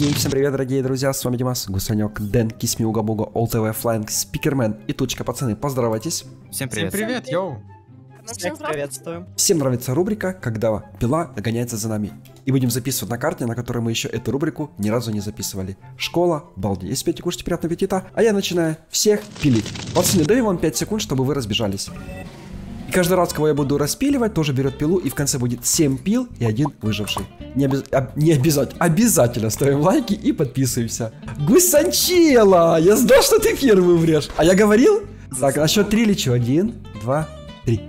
И всем привет, дорогие друзья, с вами Димас, Гусанек, Дэн, Кисми, Угабуга, ОЛТВ, Флэнк, Спикермен и Тучка. Пацаны, поздоровайтесь. Всем привет. Всем привет, йоу. Всем приветствуем. Всем нравится рубрика, когда пила гоняется за нами. И будем записывать на карте, на которой мы еще эту рубрику ни разу не записывали. Школа, балди. Если пейте, кушайте, приятного аппетита. А я начинаю всех пилить. Пацаны, даю вам 5 секунд, чтобы вы разбежались. И каждый раз, кого я буду распиливать, тоже берет пилу, и в конце будет 7 пил и 1 выживший. Не обязательно. Обязательно ставим лайки и подписываемся. Гусанчела! Я знал, что ты первый умрешь. А я говорил? Так, на счет 3 лечу. 1, 2, 3.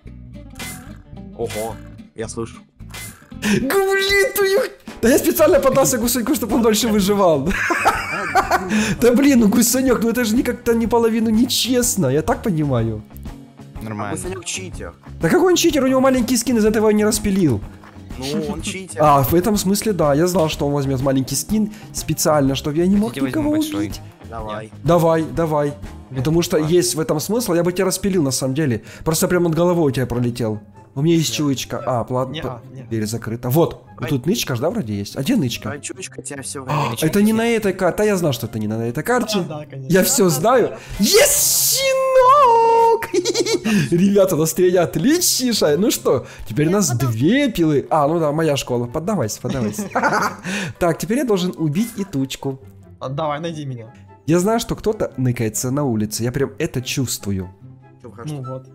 Ого, я слышу. Блин, твою... Да я специально подался Гусаньку, чтобы он дольше выживал. Да блин, ну Гусанек, ну это же как-то не половину нечестно, я так понимаю. Нормально. Гусанек читер. Да какой он читер, у него маленький скин, из-за этого я не распилил. Ну, он читер. А, в этом смысле да, я знал, что он возьмет маленький скин специально, чтобы я не мог Хотите, никого возьму большой? убить. Давай. Давай. Потому что есть в этом смысл, я бы тебя распилил на самом деле. Просто прямо над головой у тебя пролетел. У меня есть чуечка. А, ладно, дверь закрыта. Вот тут нычка, да, вроде есть? А где нычка? Давай, чувачка, тебя все время. Это не на этой карте. Да, я знал, что это не на этой карте. Да, конечно. Я все знаю. Есть щенок! Ребята, нас три отличнейшая. Ну что, теперь у нас 2 пилы. А, ну да, моя школа. Поддавайся. Так, теперь я должен убить и Тучку. Давай, найди меня. Я знаю, что кто-то ныкается на улице. Я прям это чувствую. Ну вот.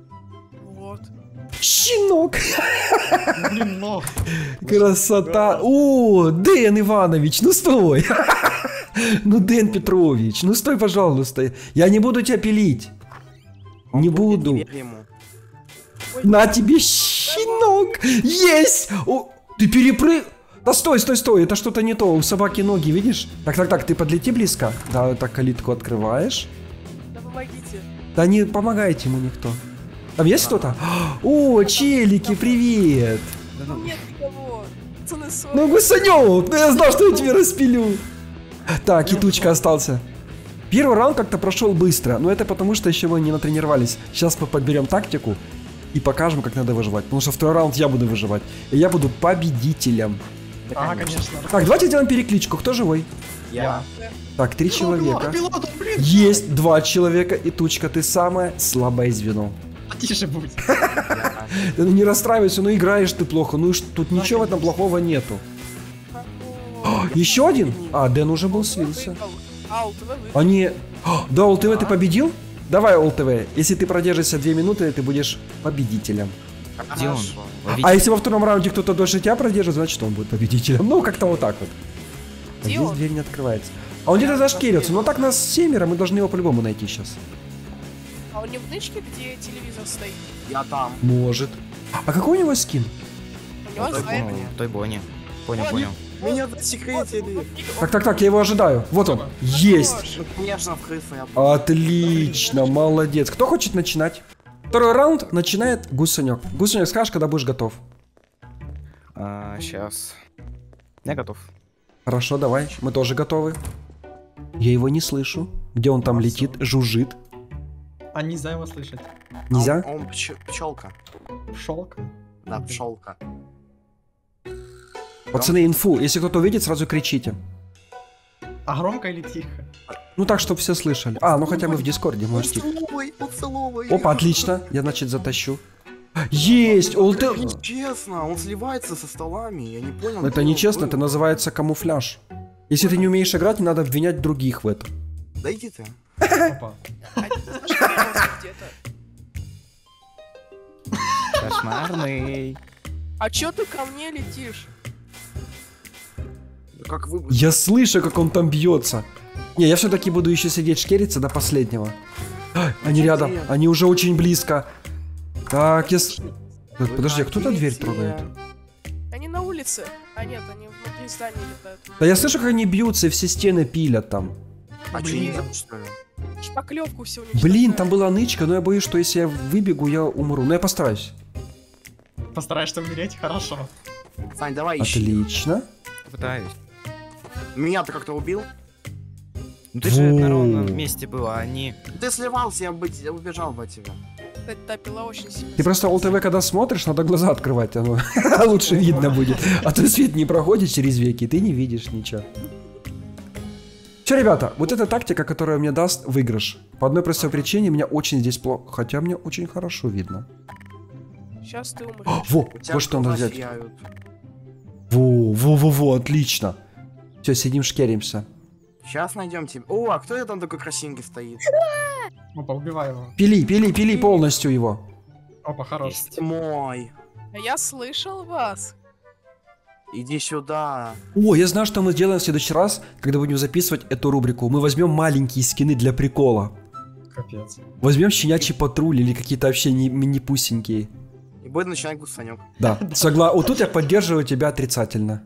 Щенок! Блин, ну. Красота! О, Дэн Иванович, ну стой! Ну, Дэн Петрович, ну стой, пожалуйста. Я не буду тебя пилить. Не буду. На тебе щенок! Есть! О, ты перепрыг... Да стой, это что-то не то. У собаки ноги, видишь? Так, ты подлети близко. Да, так калитку открываешь. Да помогите. Да не помогайте ему никто. Там есть кто-то? О, челики, привет! Нет никого. Пацаны, сори. Ну, Гусанек, ну я знал, что я тебя распилю. Так, и Тучка остался. Первый раунд как-то прошел быстро, но это потому, что еще мы не натренировались. Сейчас мы подберем тактику и покажем, как надо выживать. Потому что второй раунд я буду выживать. И я буду победителем. А, конечно. Так, давайте сделаем перекличку. Кто живой? Я. Так, 3 человека. Пилот, блин. Есть 2 человека, и Тучка, ты самое слабое звено. Тише будь. Ну не расстраивайся, ну играешь ты плохо, ну тут ничего в этом плохого нету. Еще один? А, Дэн уже был слился. А, ЛТВ выиграл. Они... Да, ОЛТВ ты победил? Давай, ОЛТВ, если ты продержишься 2 минуты, ты будешь победителем. Где он? А если во втором раунде кто-то дольше тебя продержит, значит он будет победителем. Ну, как-то вот так вот. А Где здесь он? дверь не открывается. А он где-то зашкерился, но так нас 7, мы должны его по-любому найти сейчас. А он не в нычке, где телевизор стоит? Я там. Может. А какой у него скин? У него зайка. Той Бони. Понял. Меня засекретили. Так, я его ожидаю. Вот он. Есть. Ну, конечно, в крысу я... Отлично, молодец. Кто хочет начинать? Второй раунд начинает Гусанек. Гусанек, скажешь, когда будешь готов? Сейчас. Я готов. Хорошо, давай. Мы тоже готовы. Я его не слышу. Где он там летит, жужжит? А нельзя его слышать. Нельзя? Он пчелка. Шелка. Да, пчелка. Пацаны, инфу. Если кто-то увидит, сразу кричите. А громко или тихо? Ну так, чтобы все слышали. А, ну хотя мы в Дискорде, можете. Поцелуй. Опа, отлично. Я, значит, затащу. Есть! ОЛТВ. Нечестно, он сливается со столами, я не понял. Это нечестно, это называется камуфляж. Если ты не умеешь играть, не надо обвинять других в этом. Да иди ты. Опа. А ты знаешь, где-то? Кошмарный. А чё ты ко мне летишь? Как вы... Я слышу, как он там бьется. Не, я все-таки буду еще сидеть шкериться до последнего. Они рядом, они уже очень близко. Так, подожди, а кто-то дверь трогает? Они на улице. А нет, они внутри здания летают. Да я слышу, как они бьются и все стены пилят там. А что, нельзя, что ли? Шпаклевку все уничтожают. Блин, там была нычка, но я боюсь, что если я выбегу, я умру. Но я постараюсь. Постараешься умереть? Хорошо. Сань, давай ищи. Отлично. Пытаюсь. Меня-то как-то убил? Ну ты же на ровном месте был, а они... Ты сливался, я бы убежал бы от тебя. Кстати, та пила очень сильно. Ты просто ОЛТВ, когда смотришь, надо глаза открывать, оно лучше видно будет. А то свет не проходит через веки, ты не видишь ничего. Все, ребята, вот эта тактика, которая мне даст выигрыш. По одной простой причине меня очень здесь плохо. Хотя мне очень хорошо видно. Сейчас ты умрешь. Во, У тебя вот что надо глаза взять. сияют. Во, отлично. Все, сидим, шкеримся. Сейчас найдем тебя. О, а кто это там такой красивенький стоит? Опа, убивай его. Пили полностью его. Опа, хорош. Есть. Мой. А я слышал вас. Иди сюда. О, я знаю, что мы сделаем в следующий раз, когда будем записывать эту рубрику. Мы возьмем маленькие скины для прикола. Капец. Возьмем щенячий патруль или какие-то вообще мини-пусенькие. И будет начинать гусанек. Да, вот тут я поддерживаю тебя отрицательно.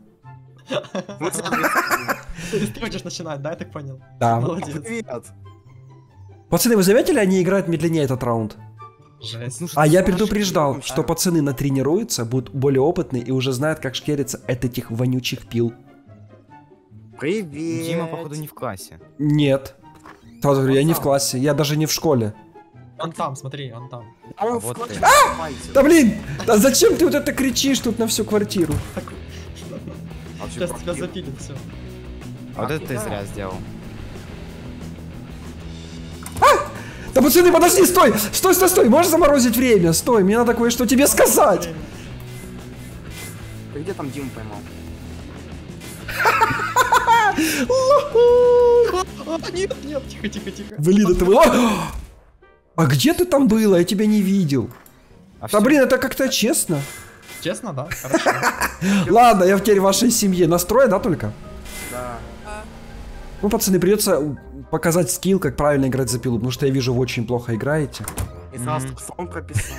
Ты хочешь начинать, да, я так понял? Да. Молодец. Привет. Пацаны, вы заметили, они играют медленнее этот раунд? Жесть. А я предупреждал, что пацаны натренируются, будут более опытные и уже знают, как шкериться от этих вонючих пил. Привет. Дима, походу, не в классе. Нет. Сразу говорю, я не в классе, я даже не в школе. Он там, смотри, он там. А он А в вот классе ты. копается. Да блин, да зачем ты вот это кричишь тут на всю квартиру? А всё Сейчас тебя квартира. запилит, все. А вот это ты да. зря сделал. Да пацаны, подожди, стой, можешь заморозить время? Стой, мне надо кое-что тебе сказать. Ты где там Диму поймал? Нет, тихо. Блин, это было... А где ты там была? Я тебя не видел. А Да всё. блин, это как-то честно. Честно, да? Хорошо. Ладно, я теперь в вашей семье. Настрой, да, только? Да. Ну, пацаны, придется показать скилл, как правильно играть за пилу, потому что я вижу, вы очень плохо играете. И сразу сон прописал.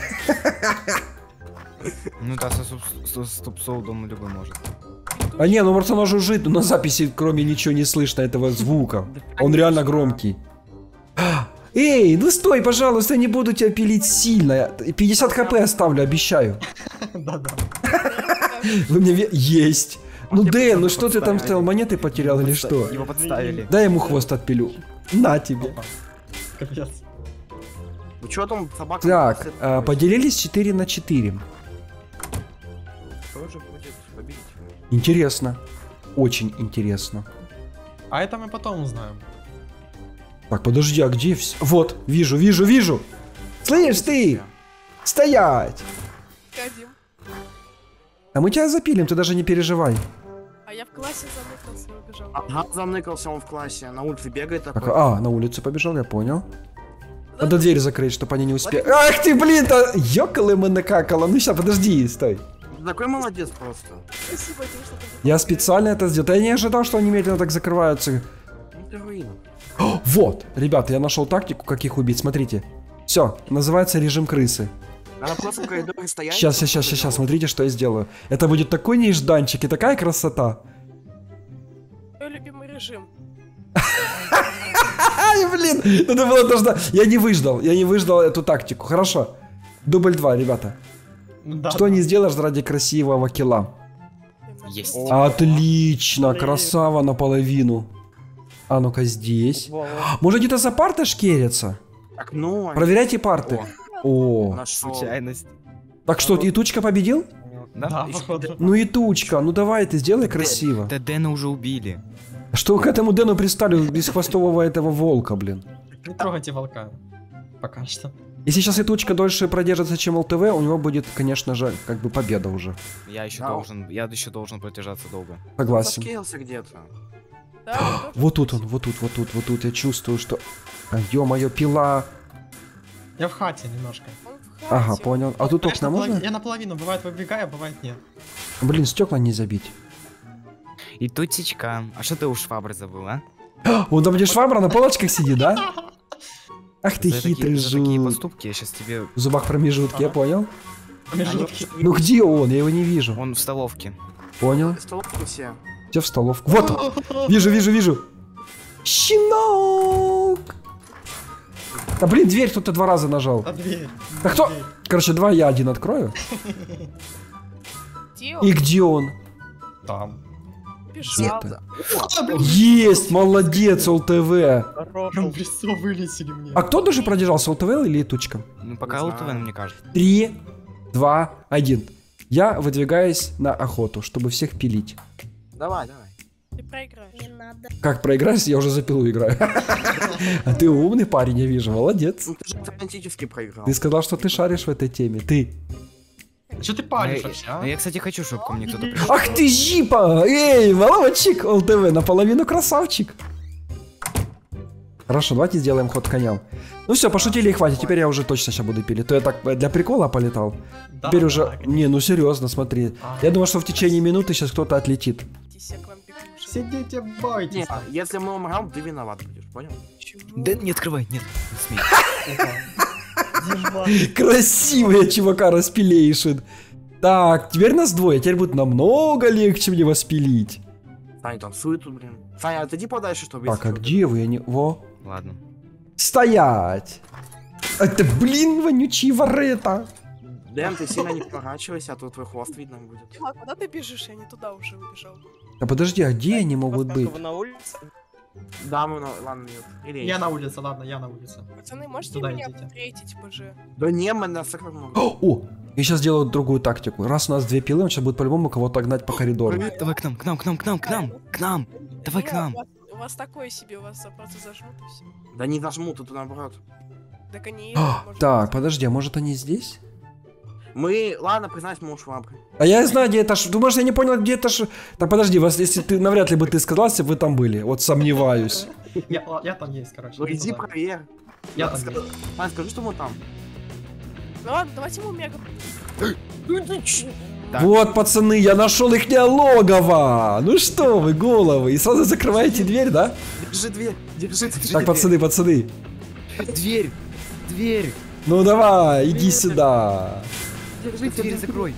Ну да, со стоп-соудом любой может. А не, ну может оно жужжит, но на записи кроме ничего не слышно этого звука. Он реально громкий. Эй, ну стой, пожалуйста, не буду тебя пилить сильно. 50 хп оставлю, обещаю. Да-да. Вы мне есть. Ну, Дэн, ну что ты там стоял, монеты потерял или что? Его подставили. Дай ему хвост отпилю. На тебе. Опа. Капец. Ну чё там собака? Так, поделились 4 на 4. Кто же будет победить? Интересно. Очень интересно. А это мы потом узнаем. Так, подожди, а где все? Вот, вижу. Слышь ты! Стоять! Кадим. А мы тебя запилим, ты даже не переживай. А я в классе замыкался и убежал. Ага, заныкался он в классе, на улице бегает такой. На улицу побежал, я понял. Надо дверь закрыть, чтобы они не успели. Ах ты, блин-то! Ёкало мы накакало. Ну сейчас, подожди, стой. Ты такой молодец просто. Спасибо, Дим, что ты Я специально это сделал. Я не ожидал, что они медленно так закрываются. Ну ты руина. О, вот, ребята, я нашел тактику, как их убить. Смотрите. Все, называется режим крысы. Надо просто в коридоре стоять. Сейчас, смотрите, что я сделаю. Это будет такой нежданчик и такая красота. Мой любимый режим. Ай, блин, надо было должна... Я не выждал эту тактику. Хорошо. Дубль 2, ребята. Ну да. Что не сделаешь ради красивого килла? Есть. Отлично, красава наполовину. А ну-ка здесь. Может где-то за партой шкерятся? Так, ну. Проверяйте парты. О. Нашел. Случайность. Так что, и Тучка победил? Да, походу. Ну и Тучка, ну давай ты сделай красиво. Да Дэна уже убили. Что вы к этому Дэну пристали без хвостового этого волка, блин? Не трогайте волка. Пока что. Если сейчас и Тучка дольше продержится, чем ЛТВ, у него будет, конечно же, как бы победа уже. Я еще Да. должен продержаться долго. Согласен. Заскейлся где-то. Да, Вот тут он, вот тут, я чувствую, что... Ё-моё, пила. Я в хате немножко. он в хате. Ага, понял. А тут Конечно, окна можно? Я наполовину, бывает выбегаю, а бывает нет. Блин, стекла не забить. И тутечка. А что ты у швабры забыл, а? Вон там где швабра на полочках сидит, да? Ах ты За хитрый за такие жук. поступки я сейчас тебе... В зубах промежутки, я Ага. понял. Промежутки. Ну где он? Я его не вижу. Он в столовке. Понял. Столовку все. Где в столовку? Вот он. Вижу. Щенок! Да блин, дверь кто-то 2 раза нажал. А дверь. Да кто? Дверь. Короче, 2, я 1 открою. Где И он? где он? Там. Бежал. Это. Есть, молодец, ЛТВ. Прям в лицо вылетели мне. А кто даже продержался, ЛТВ или Тучка? Ну, пока Не ЛТВ, знаю. мне кажется. 3, 2, 1. Я выдвигаюсь на охоту, чтобы всех пилить. Давай. Ты проиграешь. Не надо. Как проиграешь, я уже за пилу играю. А ты умный парень, я вижу, молодец. Ну ты же автоматически проиграл. Ты сказал, что ты шаришь в этой теме. Ты. Что ты Ну, палишь я- вообще, ну, а? я, кстати, хочу, чтобы ко мне кто-то пришел. Ах ты жипа! Эй, молодчик, ЛТВ, наполовину красавчик. Хорошо, давайте сделаем ход коням. Ну все, пошутили и хватит, теперь я уже точно сейчас буду пилить. То я так для прикола полетал. Да, Теперь да, уже... конечно. Не, ну серьезно, смотри. Ага. Я думаю, что в течение минуты сейчас кто-то отлетит. Идите, я к вам бегу уже. Сидите, бойтесь. Нет, если мы умрем, ты виноват будешь, понял? Чего? Да не открывай, нет, не смей. Дима. Красивая чувака распилейшит. Так, теперь нас двое, теперь будет намного легче мне вас пилить. Саня танцует тут, блин. Саня, отойди подальше, чтобы... Так, а где вы? Я не... Во. Ладно. Стоять! Это, блин, вонючий варета. Дэн, ты сильно не поворачивайся, а то твой хвост видно будет. А куда ты бежишь? Я не туда уже убежал. А подожди, а где они могут быть? Вы на улице? Да, мы, ладно, нет. Или... Я на улице, ладно, я на улице. Пацаны, можете Туда меня идите. встретить, ПЖ? Да не, мы на сахар могут. О, я сейчас сделаю другую тактику. Раз у нас две пилы, он сейчас будет по-любому кого-то гнать по коридору. Давай к нам, к нам, к нам, к нам, к нам, к нам. Давай к Не, нам. У вас такое себе, у вас просто зажмут и все. Да не нажму, тут наоборот. Так они... А, может, так, подожди, а может они здесь? Мы, ладно, признать, мы швабры. А я знаю, где этаж. Думаешь, я не понял, где этаж? Так, подожди, вас, если ты, навряд ли бы ты сказал, если бы вы там были. Вот сомневаюсь. Я там есть, короче. Ну не иди туда. проверь. Я там Скажи- есть. Ладно, скажи, что мы там. Ну ладно, давайте ему мега... Так. Вот, пацаны, я нашел их логово. Ну что вы, головы. И сразу закрываете дверь, да? Держи дверь, держи дверь. Так, пацаны. Дверь, дверь, Ну давай, иди сюда. дверь закрой.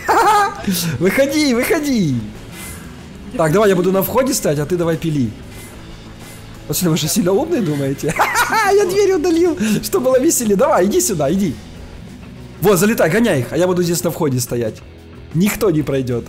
Выходи. Так, давай, я буду на входе стоять, а ты давай пили. Пацаны, вы же сильно умные думаете? Я дверь удалил, что было веселее. Давай, иди сюда, иди. Вот, залетай, гоняй их, а я буду здесь на входе стоять. Никто не пройдет.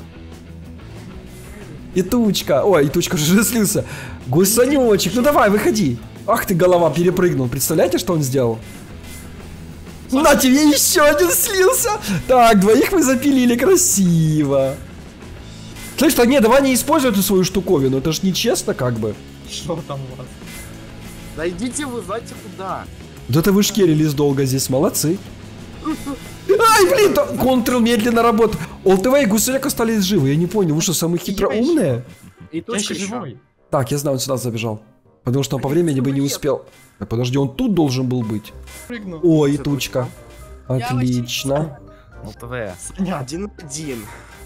И тучка. Ой, и тучка уже слился. Гусанечек, ну давай, выходи. Ах ты, голова перепрыгнул. Представляете, что он сделал? На тебе еще один слился. Так, двоих мы запилили красиво. Слышь, так не, давай не используй эту свою штуковину. Это ж нечестно как бы. Что там у вас? Да идите вы, знаете куда. Да ты вышкерились долго здесь, молодцы. Ай, блин, контрол медленно работает. ОЛТВ и Гусеняк остались живы, я не понял, вы что, самые хитроумные? И Я точка еще еще. живой. Так, я знаю, он сюда забежал. Потому что он по времени бы не успел. Так, подожди, он тут должен был быть. Прыгну. О, и тучка. Отлично. ЛТВ. Саня, 1-1.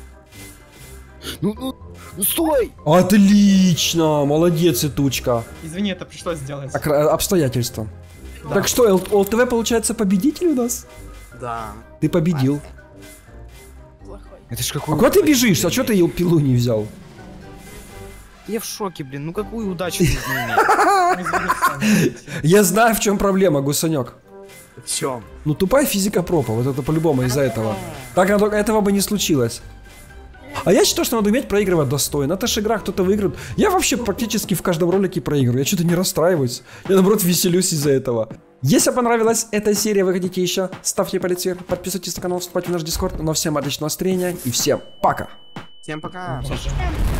Ну, стой! Отлично, молодец, и тучка. извини, это пришлось сделать. Так, обстоятельства. Да. Так что, ОЛТВ получается победитель у нас? Да. Ты победил. Плохой. Это ж А какой... куда ты бежишь? А что ты пилу не взял? Я в шоке, блин, ну какую удачу нужно иметь? Извини, Саня. Я знаю, в чем проблема, Гусанек. В чем? Ну, тупая физика пропа, вот это по-любому из-за этого. Так этого бы не случилось. А я считаю, что надо уметь проигрывать достойно. Это ж игра, кто-то выиграет. Я вообще практически в каждом ролике проигрываю. Я что-то не расстраиваюсь. Я, наоборот, веселюсь из-за этого. Если понравилась эта серия, вы хотите еще, ставьте палец вверх, подписывайтесь на канал, вступайте в наш дискорд. Но всем отличного настроения и всем пока. Всем пока. Слушай.